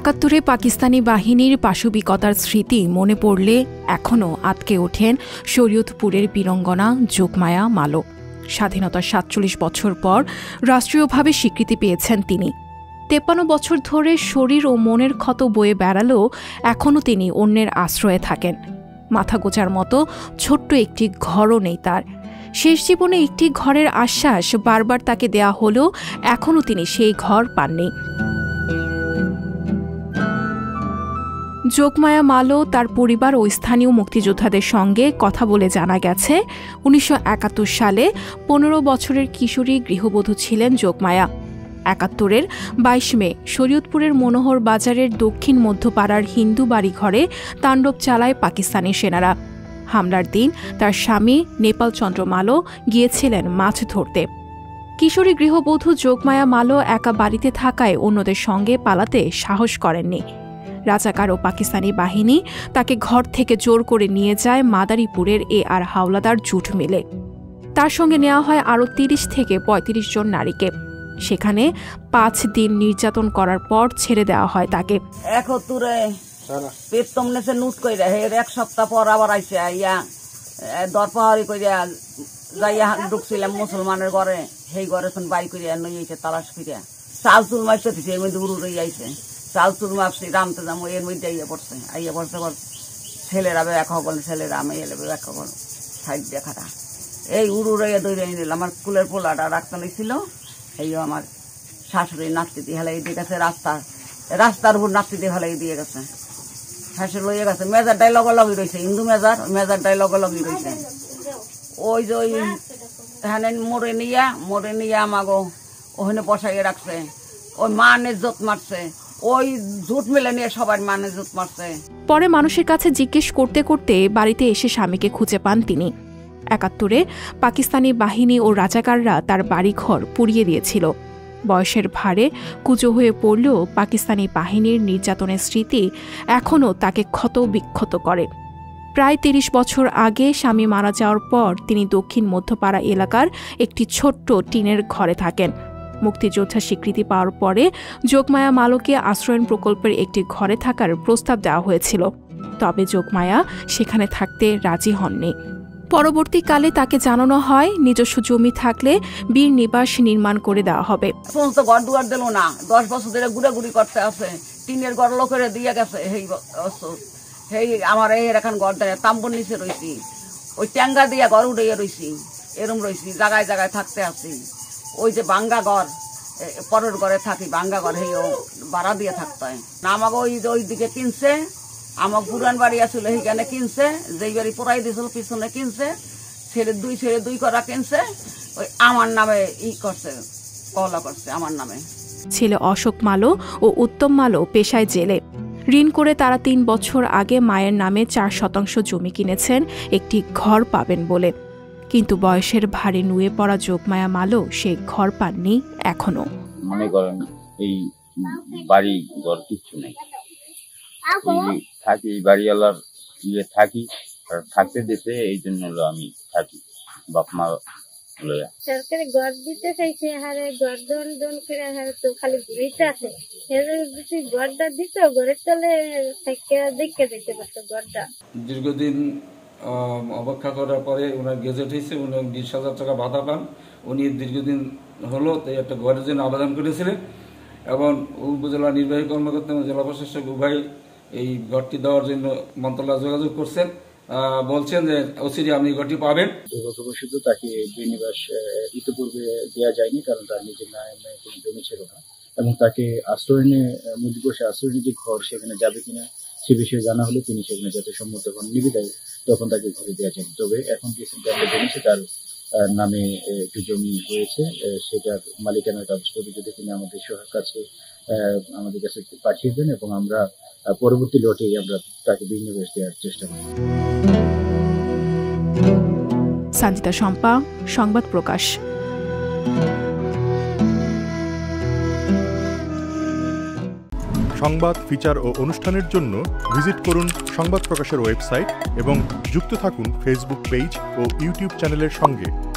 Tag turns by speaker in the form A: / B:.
A: ৭১ পাকিস্তানি বাহিনীর পাশবিকতার স্মৃতি মনে পড়লে এখনও আঁতকে ওঠেন শরীয়তপুরের বীরাঙ্গনা যোগমায়া মালো। স্বাধীনতার ৪৭ বছর পর রাষ্ট্রীয়ভাবে স্বীকৃতি পেয়েছেন তিনি। ৫৩ বছর ধরে শরীর ও মনের ক্ষত বয়ে বেড়ালেও এখনও তিনি অন্যের আশ্রয়ে থাকেন। মাথা গোজার মতো ছোট্ট একটি ঘরও নেই তার। শেষ জীবনে একটি ঘরের আশ্বাস বারবার তাকে দেয়া হলেও এখনও তিনি সেই ঘর পাননি। যোগমায়া মালো তার পরিবার ও স্থানীয় মুক্তিযোদ্ধাদের সঙ্গে কথা বলে জানা গেছে, ১৯৭১ সালে ১৫ বছরের কিশোরী গৃহবধূ ছিলেন যোগমায়া। ৭১-এর ২২ মে শরীয়তপুরের মনোহর বাজারের দক্ষিণ মধ্যপাড়ার হিন্দু বাড়িঘরে তাণ্ডব চালায় পাকিস্তানি সেনারা। হামলার দিন তার স্বামী নেপাল চন্দ্র মালো গিয়েছিলেন মাছ ধরতে। কিশোরী গৃহবধূ যোগমায়া মালো একা বাড়িতে থাকায় অন্যদের সঙ্গে পালাতে সাহস করেননি। রাজাকার ও পাকিস্তানি বাহিনী তাকে ঘর থেকে জোর করে নিয়ে যায় মাদারীপুরের AR হাওলাদার জুট মিলে। তার সঙ্গে নেওয়া হয় আরও ৩০ থেকে ৩৫ জন নারীকে। সেখানে ৫ দিন নির্যাতন করার পর ছেড়ে দেওয়া হয় তাকে।
B: ৭১-এ পেতম নেছে নুট কইরা এক সপ্তাহ পর আবার আইসে আইয়া দরপাহারি কইরা যাইয়া ঢুকছিলাম মুসলমানের ঘরে, সেই ঘরে বাড়ি করিয়া নইছে তালাশ করিয়া চাল চুল মারতে দিছে। এর মধ্যে উড়ু রই আইছে, চাল চুল মাপছি রামতে যাবো, এর মধ্যে আইয়া পড়ছে ছেলেরা ব্যাখ্যা বলে, ছেলেরা আমি এলে ব্যাখ্যা বল সাইড দেখাটা এই উড়ু রইয়া দৌড়ে নিল। আমার কুলের পোলাটা রাখতে নিয়েছিল, এই আমার শাশুড়ি নাচতে দিয়ে হেলাই দিয়ে গেছে, রাস্তার উপর নাচতে দিয়ে হেলাই দিয়ে গেছে, শাশুড়ি লইয়া গেছে। মেজারটাই লগি রয়েছে, হিন্দু মেজারটাই লগি রয়েছে। ওই যে ওই এখানে মোড়ে নিয়ে আমাগো ওখানে বসাইয়ে রাখছে, ওই মানে জোত মারছে, ওই জুট মিলে নিয়ে সবার মানে জুট মারছে।
A: পরে মানুষের কাছে জিজ্ঞেস করতে করতে বাড়িতে এসে স্বামীকে খুঁজে পান তিনি। ৭১-এ পাকিস্তানি বাহিনী ও রাজাকাররা তার বাড়িঘর পুড়িয়ে দিয়েছিল। বয়সের ভারে কুঁজো হয়ে পড়লেও পাকিস্তানি বাহিনীর নির্যাতনের স্মৃতি এখনও তাকে ক্ষত বিক্ষত করে। প্রায় ৩০ বছর আগে স্বামী মারা যাওয়ার পর তিনি দক্ষিণ মধ্যপাড়া এলাকার একটি ছোট্ট টিনের ঘরে থাকেন। মুক্তিযোদ্ধা স্বীকৃতি পাওয়ার পরে যোগমায়া মালোকে আশ্রয়ণ প্রকল্পের একটি ঘরে থাকার প্রস্তাব দেওয়া হয়েছিল, তবে যোগমায়া সেখানে থাকতে রাজি হননি। পরবর্তীকালে তাকে জানানো হয় নিজস্ব জমি থাকলে বীর নিবাস নির্মাণ করে দেওয়া হবে।
B: সমস্ত ঘর দুয়ার দিল না, 10 বছর ধরে ঘুরাঘুরি করতে আছে, টিনের ঘর লোকের দিয়ে গেছে। সেই আমার এখন ঘর দেয় তাম্বুর নিচে রয়েছি, ওই ট্যাঙ্গা দিয়ে ঘর উঠে রয়েছি, এরম রয়েছি, জায়গায় জায়গায় থাকতে আছি। ওই যে ভাঙ্গা ঘর, পরের ঘরে থাকি, ভাঙ্গা ঘর সেই ভাড়া দিয়ে থাকতে হয় না। আমাকে ওই দিকে কিনছে, আমার পুরান বাড়ি আসলে সেইখানে কিনছে, যেই বাড়ি পোড়াই দিয়েছিল পিছনে কিনছে, ছেড়ে দুই করা কিনছে, ওই আমার নামে করছে, কলা করছে আমার নামে।
A: ছেলে অশোক মালো ও উত্তম মালো পেশায় জেলে। ঋণ করে তারা ৩ বছর আগে মায়ের নামে ৪% জমি কিনেছেন একটি ঘর পাবেন বলে, কিন্তু বয়সের ভারে নুয়ে পড়া যোগমায়া মালো সে ঘর পাননি এখনো।
C: মনে করেন এই বাড়ি ঘর কিচ্ছু নেই, থাকি বাড়িওয়ালার থাকি, থাকতে দিতে এই জন্য আমি থাকি বাপ মা লয়া।
D: সরকারি ঘর দিতে চাইছে, হারে ঘর দন করে হারে তো খালি ঘুরিতে আছে। যদি ঘরটা দিত, ঘরের তলে দেখতে পারতো ঘরটা।
E: দীর্ঘদিন অপেক্ষা করার পরে ওনার গেজেট হয়েছে, উনি 20,000 টাকা ভাতা পান। উনি দীর্ঘদিন হলো তাই একটা ঘরের জন্য আবেদন করেছিলেন এবং উপজেলা নির্বাহী কর্মকর্তা এবং জেলা প্রশাসক উভয় এই ঘরটি দেওয়ার জন্য মন্ত্রণালয়ে যোগাযোগ করছেন, বলছেন যে অচিরে আপনি ঘরটি পাবেন।
F: দুর্ভাগ্যবশত তাকে বিনিবাস ইতিপূর্বে দেওয়া যায়নি, কারণ তার নিজের নামে কোনো জমি ছিল না এবং তাকে আশ্রয়নে মুদিবসে আশ্রয়নে যে ঘর সেখানে যাবে কিনা সে বিষয়ে জানা হলে তিনি সেখানে যাতে সম্মত হন নিবিদায়, তখন তাকে ঘরে দেওয়া যায়নি। তবে এখন রিসেন্টলি আমরা জেনেছি তার নামে একটি জমি হয়েছে, সেটার মালিকানার কাগজপত্র যদি তিনি আমাদের কাছে পাঠিয়ে দেন এবং আমরা পরবর্তী লটে আমরা তাকে বিনিয়োগ দেওয়ার চেষ্টা করব।
A: সঞ্জিতা শম্পা, সংবাদ প্রকাশ।
G: সংবাদ, ফিচার ও অনুষ্ঠানের জন্য ভিজিট করুন সংবাদ প্রকাশের ওয়েবসাইট এবং যুক্ত থাকুন ফেসবুক পেজ ও ইউটিউব চ্যানেলের সঙ্গে।